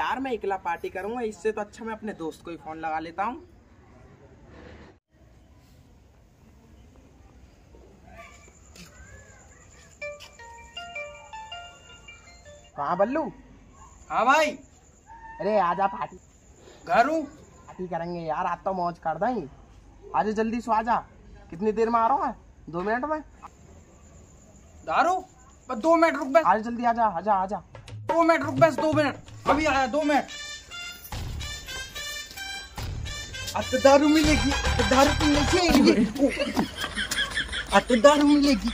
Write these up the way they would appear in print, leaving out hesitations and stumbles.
यार मैं अकेला पार्टी करूंगा, इससे तो अच्छा मैं अपने दोस्त को ही फोन लगा लेता हूँ। हाँ बल्लू। हाँ भाई। अरे आजा पार्टी। घर हूँ। पार्टी करेंगे यार, आज तो मौज कर देंगे। आजा जल्दी से आजा। कितनी देर में आ रहा हूँ मैं? 2 मिनट में। दारू बस 2 मिनट रुक बस। आज जल्दी आजा आजा आजा। 2 मिनट रुक बस, 2 मिनट अभी आया। 2 मिनट। अब तो दारू मिलेगी, तो दारू पीने से अब तो दारू मिलेगी,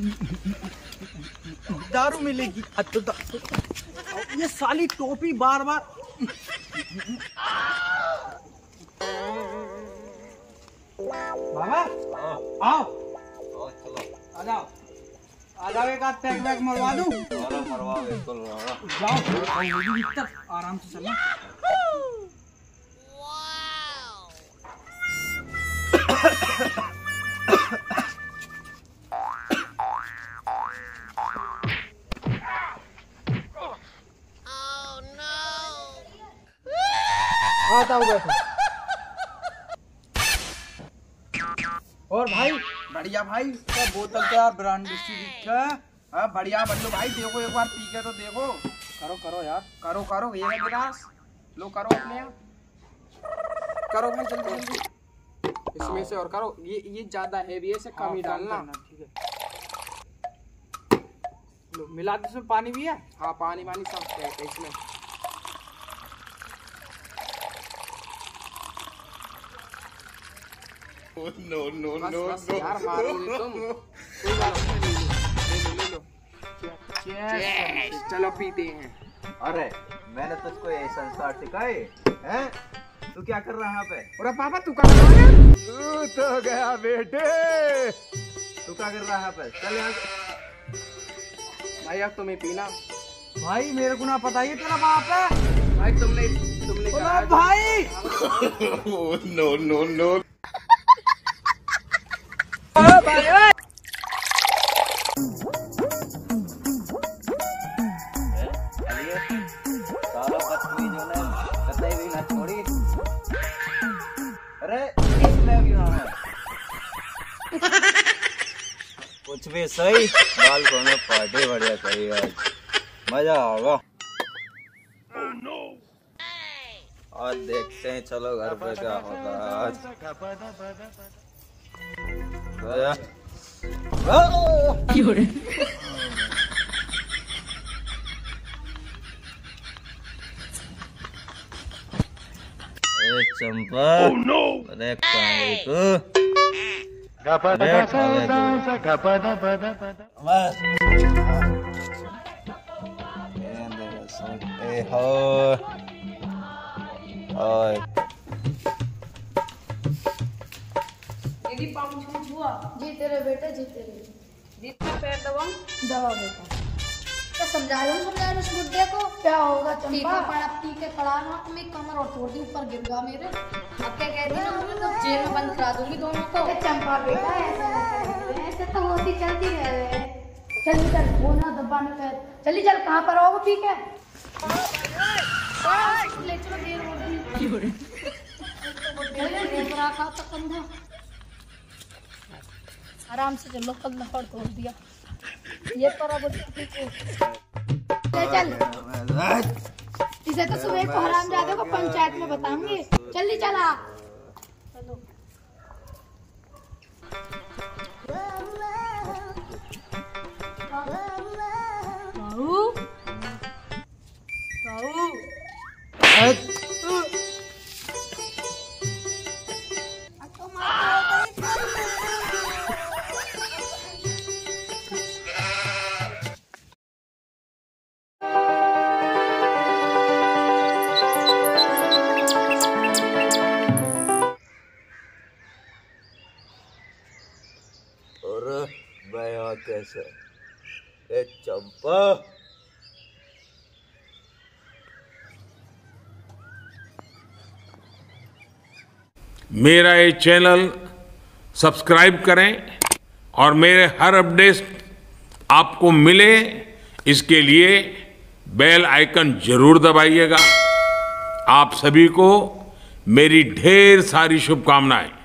दारू मिलेगी। अब तो ये साली टोपी बार बार। बाबा आओ आ जाओ, आ जाओ। एक आध पैक वैक मरवा दूं? मरवा बिल्कुल। जाओ आराम से चलना। आता हूँ बैठो। और भाई बढ़िया भाई, क्या बोतल तो यार ब्रांड है। हाँ बढ़िया बल्लू भाई, देखो एक बार पी के तो देखो। करो करो यार, करो करो। ये है गिलास, लो करो अपने यहाँ। करो भाई जल्दी जल्दी, इसमें से और करो। ये ज्यादा हैवी है, इसे कम ही डालना। ठीक है, लो मिला दो। इसमें पानी भी है? हाँ पानी वानी सब है इसमें। नो नो नो यार मारोगे तुम। कोई बात नहीं, ले लो। चलो पीते हैं। अरे मैंने तुझको ये संस्कार सिखाए हैं? तू क्या कर रहा है यहाँ पे? अरे पापा तू कहाँ गया? तू तो गया बेटे। तू क्या कर रहा है यहाँ पे? चल यहाँ से। भाई अब तुम्हें पीना। भाई मेरे को ना पता, ये तेरा बाप है। भाई तुमने कहा भाई। No no no. अरे इसमें भी है कुछ भी सही। बालकों में पार्टी बढ़िया करी आज, मजा आएगा। और देखते हैं, चलो घर पे क्या होता है आज। चंपा अरे जी तेरे बेटे, जी तेरे जितना पैर दबाऊं दवा बेटा। तो समझा लो उस बुड्ढे को क्या होगा। चंपा पी के पड़ा ना, तुम्हें कमर और तोड़ दी, ऊपर गिर गया मेरे। अब क्या कहती है ना, तो जेल में बंद करा दूंगी दोनों को। चंपा बेटा ऐसे तो होती चलती रहे। चल चल वो ना दबाने पे। चली चल, कहाँ पर आओगे पी के? ले चलो, देर हो गई। आराम से चलो, कल नफड़ तोड़ दिया ये पर। अब चल, इसे तो सुबह को हरामजादे को पंचायत में बताएंगे। जल्दी चला। चलो कैसे ए चंपा। मेरा ये चैनल सब्सक्राइब करें और मेरे हर अपडेट आपको मिले, इसके लिए बेल आइकन जरूर दबाइएगा। आप सभी को मेरी ढेर सारी शुभकामनाएं।